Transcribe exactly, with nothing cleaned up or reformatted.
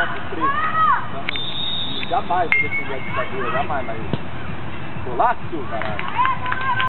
com preço. Então, jamais vou defender a ditadura, jamais, mas... Golaço, caralho.